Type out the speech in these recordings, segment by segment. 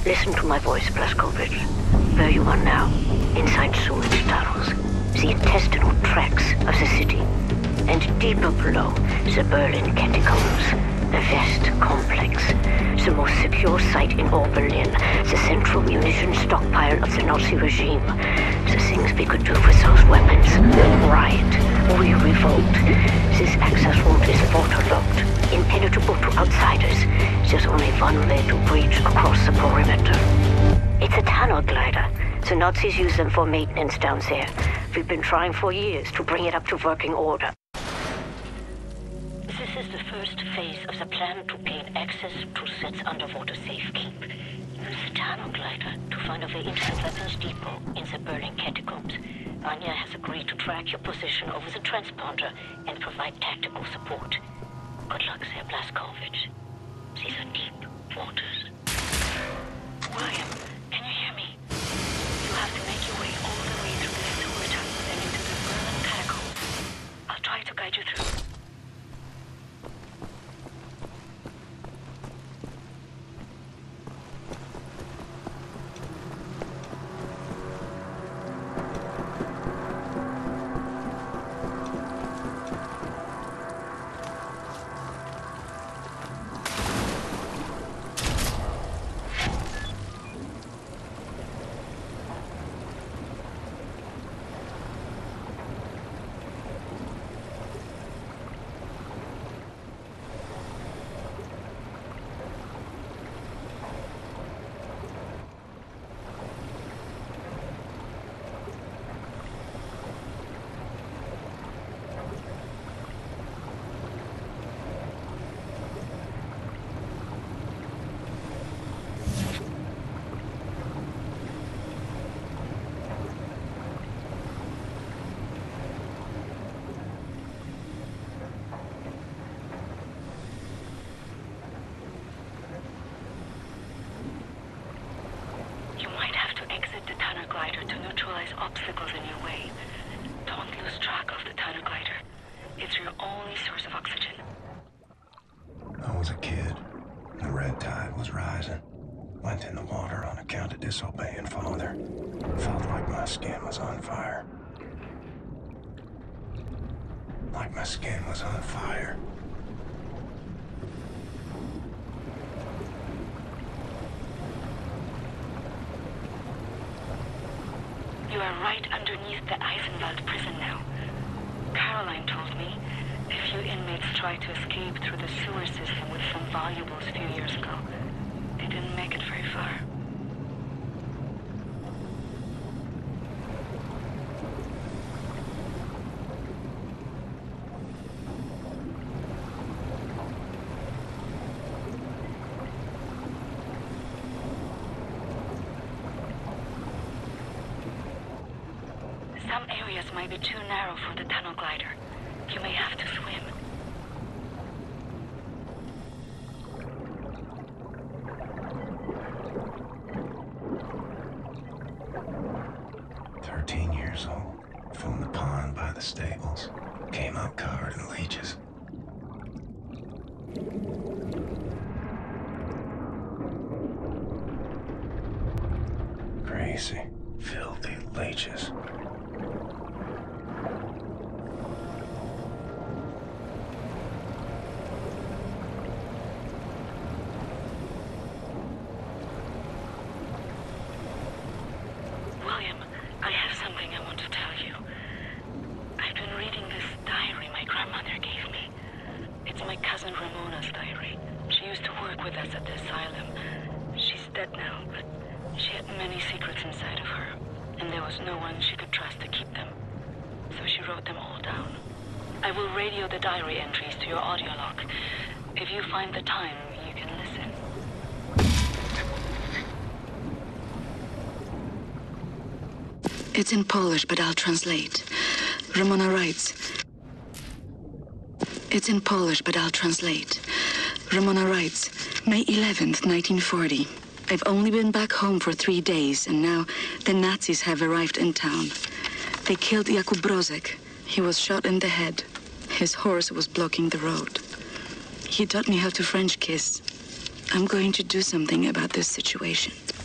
Listen to my voice, Blazkowicz. Where you are now, inside sewage tunnels, the intestinal tracts of the city. And deeper below, the Berlin Catacombs, the West Complex, the most secure site in all Berlin, the central munition stockpile of the Nazi regime. The things we could do with those weapons. Riot. We revolt. This access route is waterlogged, impenetrable to outsiders. There's only one way to breach across the perimeter. It's a tunnel glider. The Nazis use them for maintenance down there. We've been trying for years to bring it up to working order. This is the first phase of the plan to gain access to Set's underwater safekeep. Use the tunnel glider to find a way into the weapons depot in the Berlin Catacombs. Anya has agreed to track your position over the transponder and provide tactical support. Good luck there, Blazkowicz. These are deep waters. William, can you hear me? You have to make your way all the way through the sewer tunnel and into the Berlin Catacombs. I'll try to guide you through. Obstacles in your way. Don't lose track of the tunnel glider. It's your only source of oxygen. I was a kid. The red tide was rising. Went in the water on account of disobeying Father. Felt like my skin was on fire. Like my skin was on fire. You are right underneath the Eisenwald prison now. Caroline told me a few inmates tried to escape through the sewer system with some valuables a few years ago. They didn't make it very far. Some areas might be too narrow for the tunnel glider. You may have to swim. Years old, from the pond by the stables, came out covered in leeches. Crazy, filthy leeches. William, I have something I want to tell you. I've been reading this diary my grandmother gave me. It's my cousin Ramona's diary. She used to work with us at the asylum. She's dead now, but she had many secrets inside of her, and there was no one she could trust to keep them. So she wrote them all down. I will radio the diary entries to your audio log. If you find the time, you can listen. It's in Polish, but I'll translate. Ramona writes. It's in Polish, but I'll translate. Ramona writes, May 11th, 1940. I've only been back home for 3 days, and now the Nazis have arrived in town. They killed Jakub Brozek. He was shot in the head. His horse was blocking the road. He taught me how to French kiss. I'm going to do something about this situation.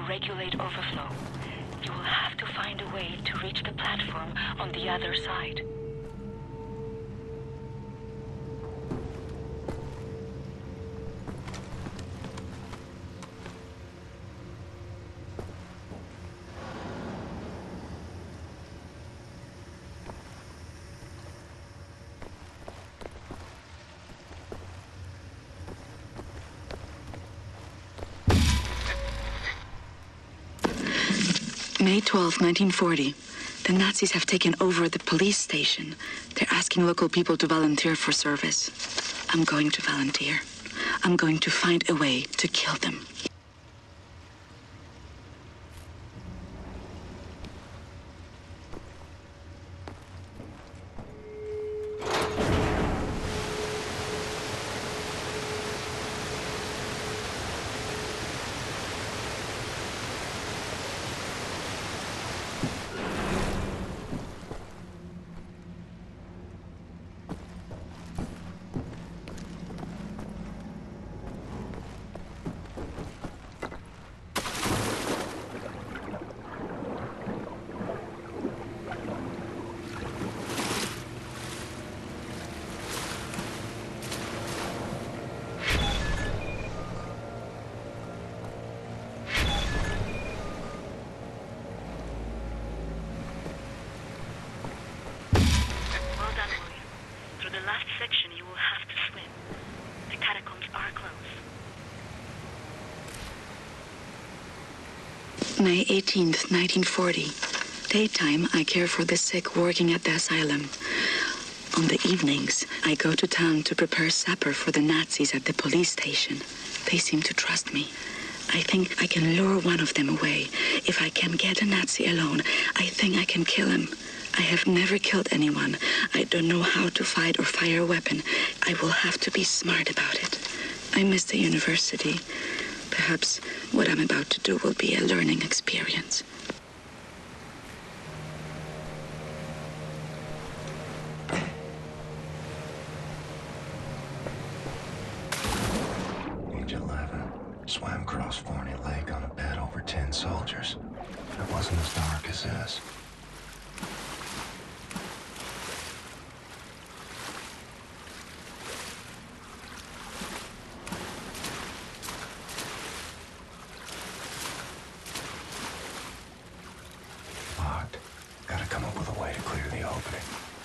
regulate overflow. You will have to find a way to reach the platform on the other side. May 12, 1940. The Nazis have taken over the police station. They're asking local people to volunteer for service. I'm going to volunteer. I'm going to find a way to kill them. section you will have to swim. The catacombs are close. May 18th, 1940. Daytime, I care for the sick working at the asylum. On the evenings, I go to town to prepare supper for the Nazis at the police station. They seem to trust me. I think I can lure one of them away. If I can get a Nazi alone, I think I can kill him. I have never killed anyone. I don't know how to fight or fire a weapon. I will have to be smart about it. I miss the university. Perhaps what I'm about to do will be a learning experience. Age 11. Swam across Forney Lake on a bed over 10 soldiers. It wasn't as dark as this. Locked. Gotta come up with a way to clear the opening.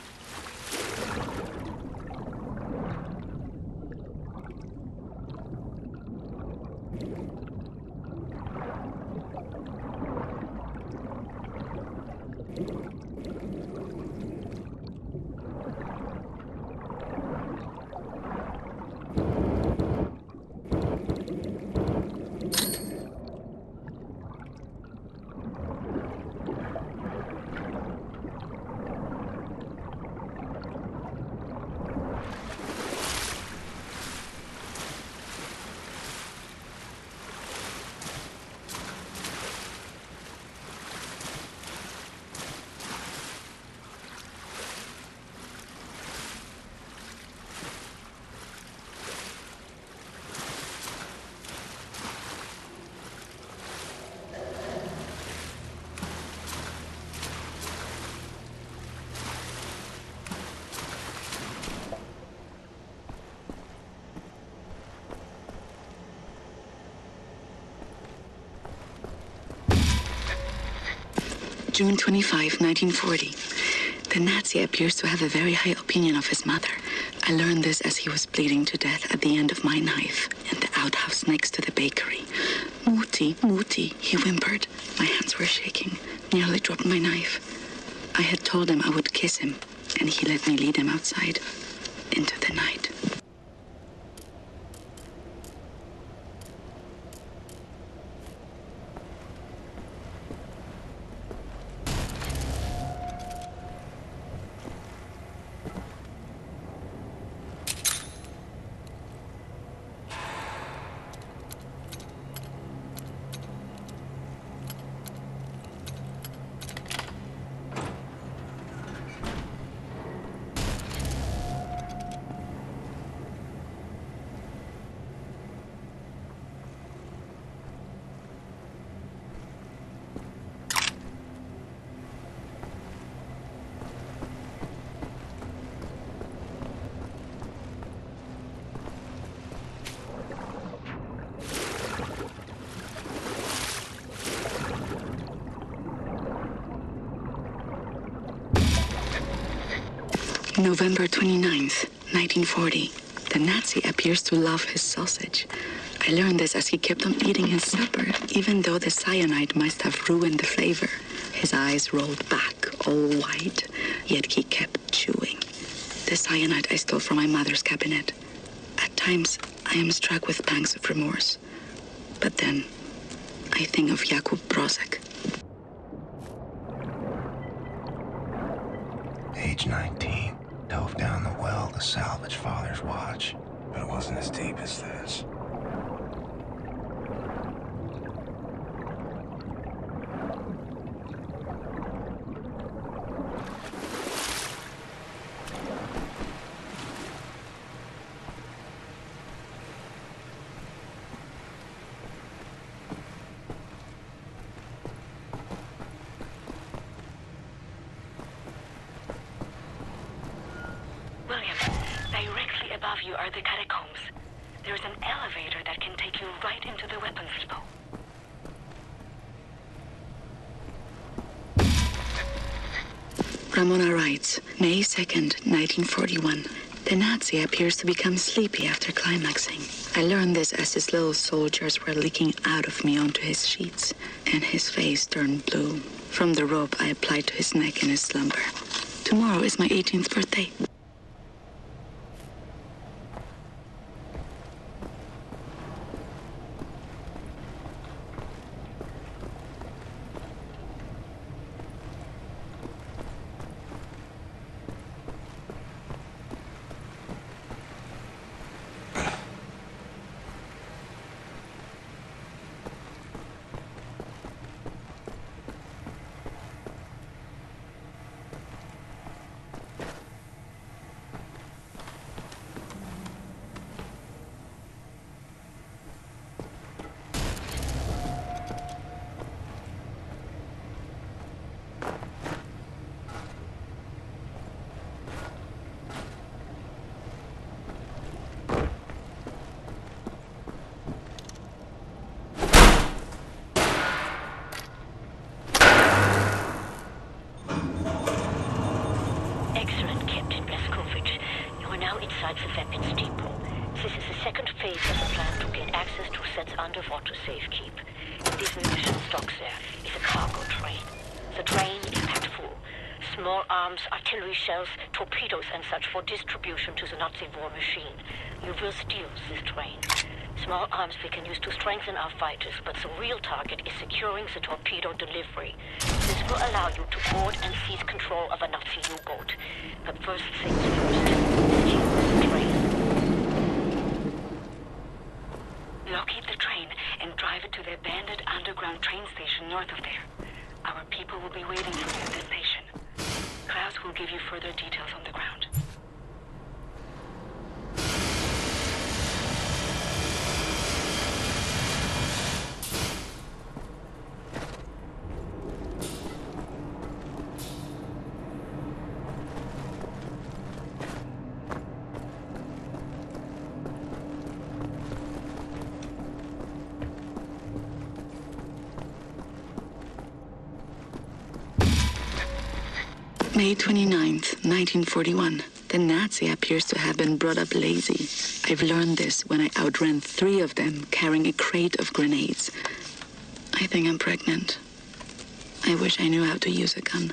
June 25, 1940. The Nazi appears to have a very high opinion of his mother. I learned this as he was bleeding to death at the end of my knife in the outhouse next to the bakery. Mutti, Mutti, he whimpered. My hands were shaking, nearly dropped my knife. I had told him I would kiss him, and he let me lead him outside into the night. November 29th, 1940. The Nazi appears to love his sausage. I learned this as he kept on eating his supper, even though the cyanide must have ruined the flavor. His eyes rolled back, all white, yet he kept chewing. The cyanide I stole from my mother's cabinet. At times, I am struck with pangs of remorse. But then, I think of Jakub Brozek. Age 19, dove down the well to salvage father's watch, but it wasn't as deep as this. William, directly above you are the Catacombs. There's an elevator that can take you right into the weapons depot. Ramona writes, May 2nd, 1941. The Nazi appears to become sleepy after climaxing. I learned this as his little soldiers were leaking out of me onto his sheets, and his face turned blue. From the rope I applied to his neck in his slumber. Tomorrow is my 18th birthday. The weapons depot. This is the second phase of the plan to get access to Set's underwater safekeep. This munition stocks there is a cargo train. The train is packed full. Small arms, artillery shells, torpedoes and such for distribution to the Nazi war machine. You will steal this train. Small arms we can use to strengthen our fighters, but the real target is securing the torpedo delivery. This will allow you to board and seize control of a Nazi U-boat. But first things first, steal the train. Locate the train and drive it to the abandoned underground train station north of there. Our people will be waiting for you at the station. Klaus will give you further details on the ground. May 29th, 1941. The Nazi appears to have been brought up lazy. I've learned this when I outran 3 of them carrying a crate of grenades. I think I'm pregnant. I wish I knew how to use a gun.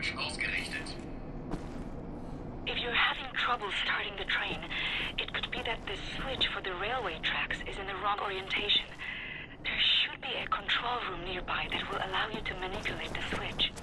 Falsch ausgerichtet. If you're having trouble starting the train, it could be that the switch for the railway tracks is in the wrong orientation. There should be a control room nearby that will allow you to manipulate the switch.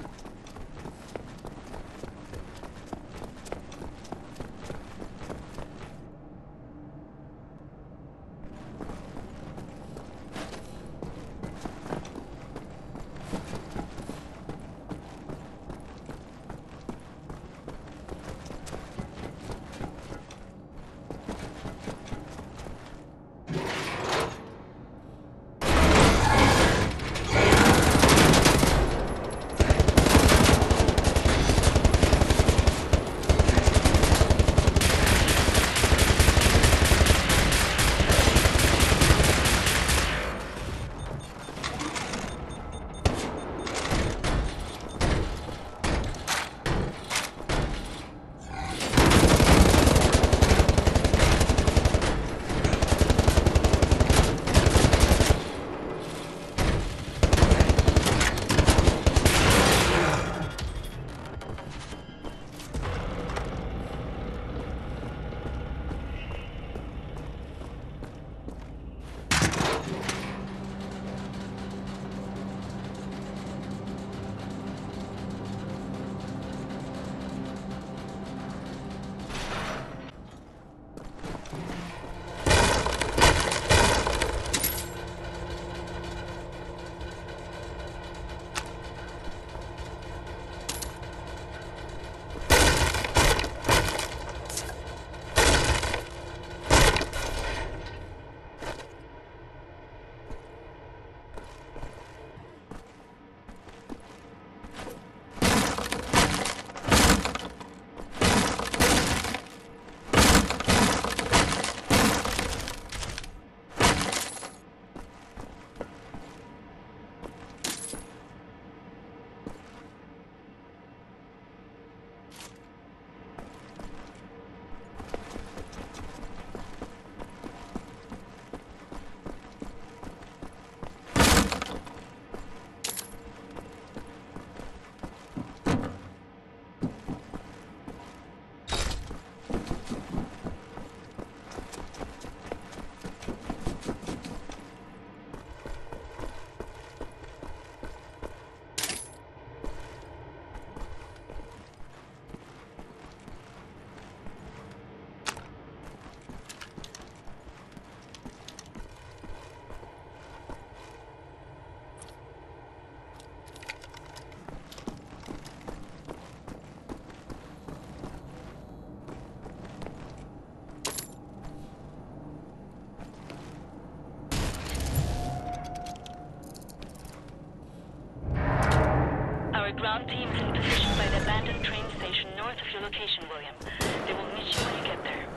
Ground teams in position by the abandoned train station north of your location, William. They will meet you when you get there.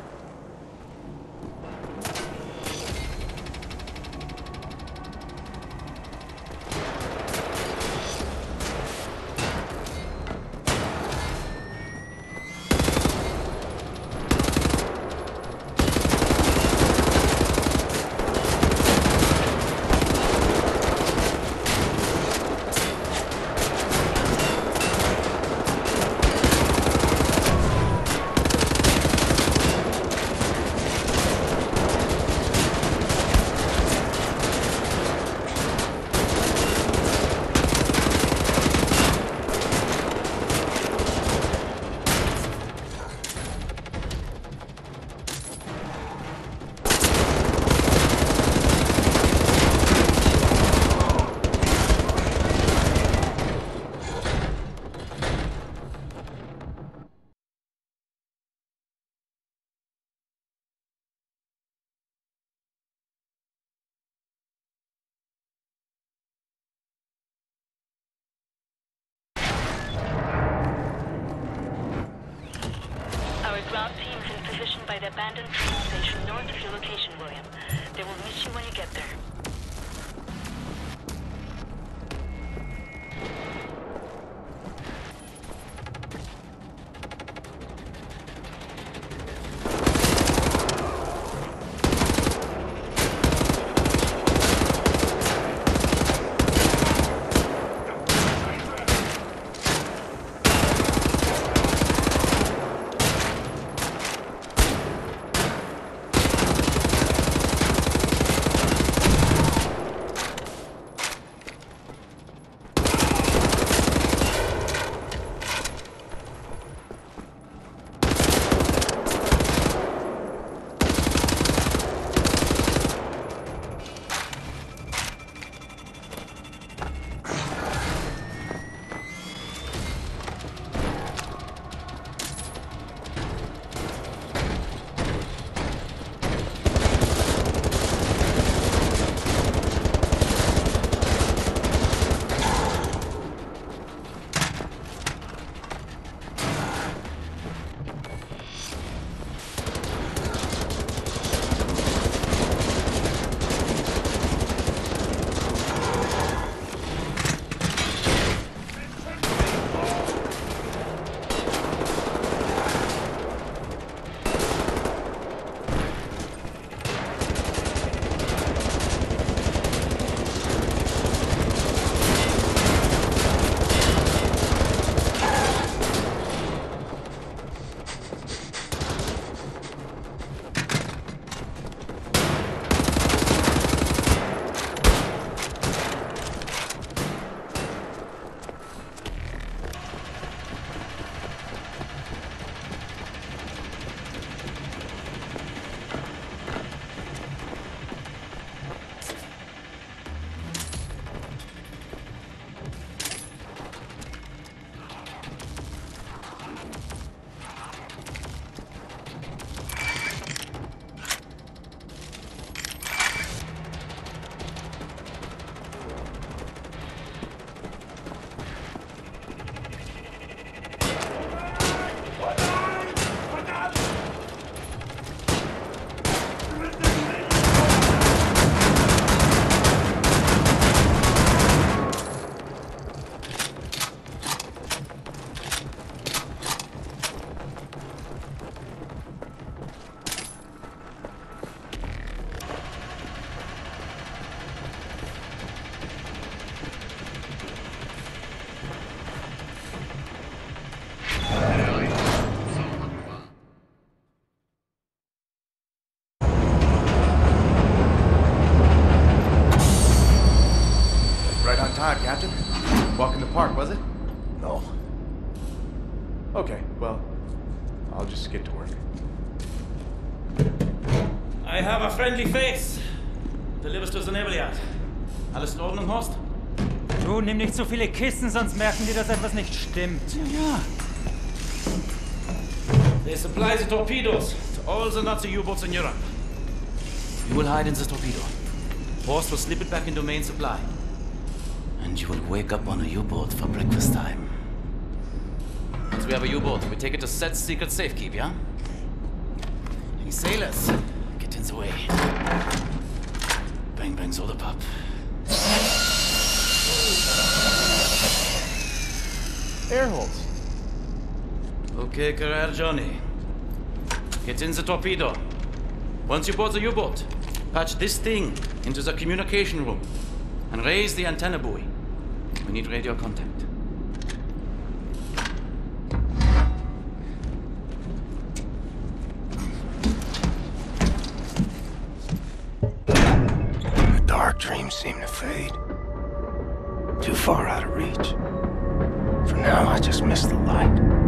Ground teams in position by the abandoned train station north of your location, William. They will meet you when you get there. Okay, well, I'll just get to work. I have a friendly face. Delivers to the Nebelyard. Alles in Ordnung, Horst? Du, nimm nicht so viele Kisten, sonst merken die, dass etwas nicht stimmt. Ja. They supply the torpedoes to all the Nazi U-boats in Europe. You will hide in the torpedo. Horst will slip it back into main supply. And you will wake up on a U-boat for breakfast time. Once we have a U-boat, we take it to Set's secret safekeep, yeah? Any sailors, get in the way. Bang bang soda pop. Air holes. Okay, career Johnny. Get in the torpedo. Once you board the U-boat, patch this thing into the communication room and raise the antenna buoy. We need radio contact. The dark dreams seem to fade. Too far out of reach. For now, I just miss the light.